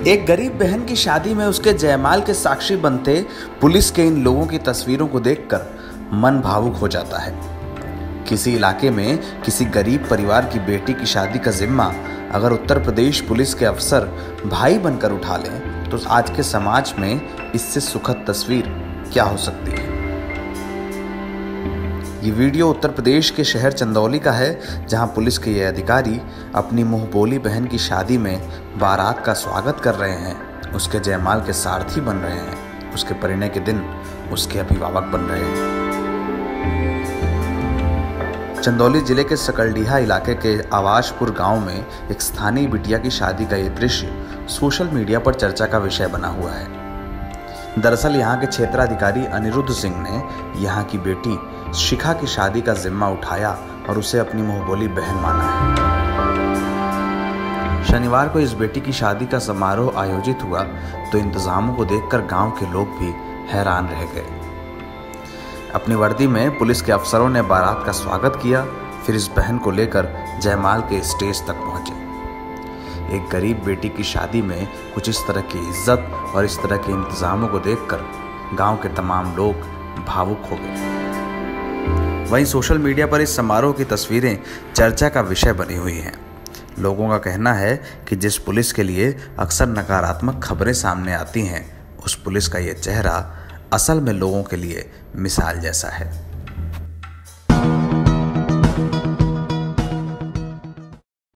एक गरीब बहन की शादी में उसके जयमाल के साक्षी बनते पुलिस के इन लोगों की तस्वीरों को देखकर मन भावुक हो जाता है। किसी इलाके में किसी गरीब परिवार की बेटी की शादी का जिम्मा अगर उत्तर प्रदेश पुलिस के अफसर भाई बनकर उठा लें तो आज के समाज में इससे सुखद तस्वीर क्या हो सकती है। ये वीडियो उत्तर प्रदेश के शहर चंदौली का है, जहां पुलिस के ये अधिकारी अपनी मुंह बोली बहन की शादी में बारात का स्वागत कर रहे हैं, उसके जयमाल के सारथी बन रहे हैं, उसके परिणय के दिन उसके अभिभावक बन रहे हैं। चंदौली जिले के सकलडीहा इलाके के आवाशपुर गांव में एक स्थानीय बिटिया की शादी का ये दृश्य सोशल मीडिया पर चर्चा का विषय बना हुआ है। दरअसल यहाँ के क्षेत्राधिकारी अनिरुद्ध सिंह ने यहाँ की बेटी शिखा की शादी का जिम्मा उठाया और उसे अपनी मुंहबोली बहन माना है। शनिवार को इस बेटी की शादी का समारोह आयोजित हुआ तो इंतजामों को देखकर गांव के लोग भी हैरान रह गए। अपनी वर्दी में पुलिस के अफसरों ने बारात का स्वागत किया, फिर इस बहन को लेकर जयमाल के स्टेज तक पहुंचे। एक गरीब बेटी की शादी में कुछ इस तरह की इज्जत और इस तरह के इंतजामों को देखकर गांव के तमाम लोग भावुक हो गए। वहीं सोशल मीडिया पर इस समारोह की तस्वीरें चर्चा का विषय बनी हुई हैं। लोगों का कहना है कि जिस पुलिस के लिए अक्सर नकारात्मक खबरें सामने आती हैं, उस पुलिस का ये चेहरा असल में लोगों के लिए मिसाल जैसा है।